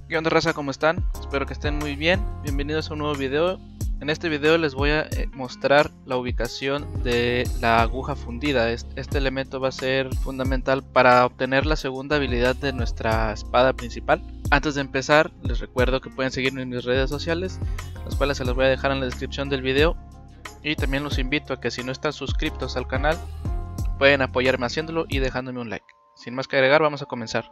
¿Qué onda, raza? ¿Cómo están? Espero que estén muy bien. Bienvenidos a un nuevo video. En este video les voy a mostrar la ubicación de la aguja fundida. Este elemento va a ser fundamental para obtener la segunda habilidad de nuestra espada principal. Antes de empezar, les recuerdo que pueden seguirme en mis redes sociales, las cuales se las voy a dejar en la descripción del video. Y también los invito a que, si no están suscritos al canal, pueden apoyarme haciéndolo y dejándome un like. Sin más que agregar, vamos a comenzar.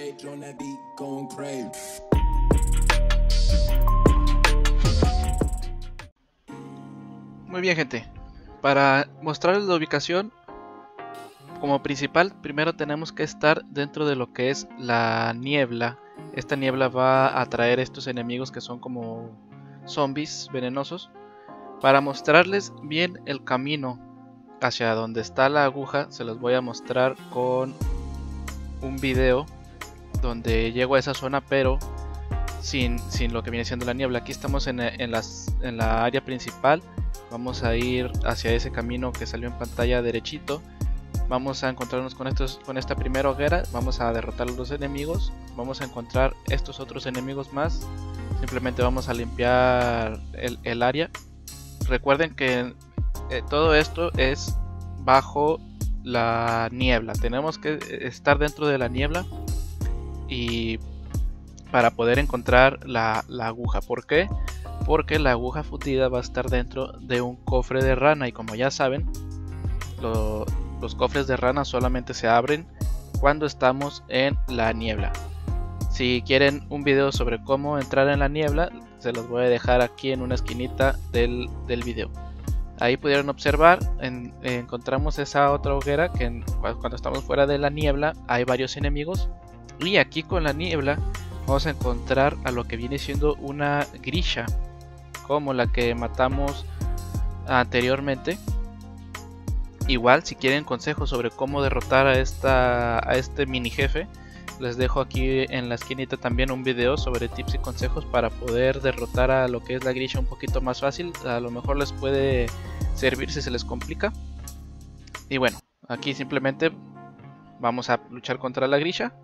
Muy bien, gente, para mostrarles la ubicación como principal, primero tenemos que estar dentro de lo que es la niebla. Esta niebla va a atraer estos enemigos que son como zombies venenosos. Para mostrarles bien el camino hacia donde está la aguja, se los voy a mostrar con un video donde llego a esa zona, pero sin lo que viene siendo la niebla. Aquí estamos en la área principal. Vamos a ir hacia ese camino que salió en pantalla derechito. Vamos a encontrarnos con esta primera hoguera. Vamos a derrotar a los enemigos. Vamos a encontrar estos otros enemigos más. Simplemente vamos a limpiar el área. Recuerden que todo esto es bajo la niebla. Tenemos que estar dentro de la niebla y para poder encontrar la aguja. ¿Por qué? Porque la aguja fundida va a estar dentro de un cofre de rana, y como ya saben, los cofres de rana solamente se abren cuando estamos en la niebla. Si quieren un video sobre cómo entrar en la niebla, se los voy a dejar aquí en una esquinita del video. Ahí pudieron observar, encontramos esa otra hoguera que cuando estamos fuera de la niebla hay varios enemigos, y aquí con la niebla vamos a encontrar a lo que viene siendo una grisha, como la que matamos anteriormente. Igual, si quieren consejos sobre cómo derrotar a este mini jefe, les dejo aquí en la esquinita también un video sobre tips y consejos para poder derrotar a lo que es la grisha un poquito más fácil. A lo mejor les puede servir si se les complica. Y bueno, aquí simplemente vamos a luchar contra la grisha.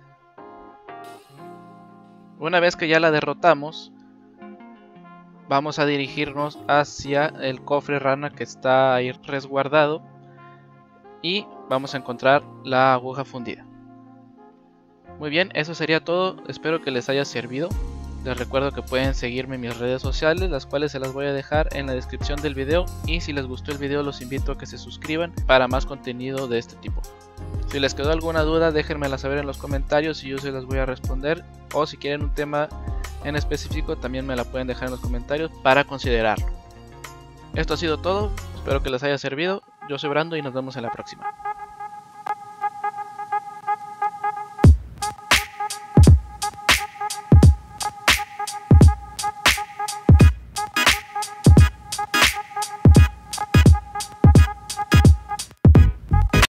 Una vez que ya la derrotamos, vamos a dirigirnos hacia el cofre rana que está ahí resguardado, y vamos a encontrar la aguja fundida. Muy bien, eso sería todo. Espero que les haya servido. Les recuerdo que pueden seguirme en mis redes sociales, las cuales se las voy a dejar en la descripción del video, y si les gustó el video los invito a que se suscriban para más contenido de este tipo. Si les quedó alguna duda, déjenmela saber en los comentarios y yo se las voy a responder, o si quieren un tema en específico también me la pueden dejar en los comentarios para considerarlo. Esto ha sido todo, espero que les haya servido. Yo soy Brando y nos vemos en la próxima.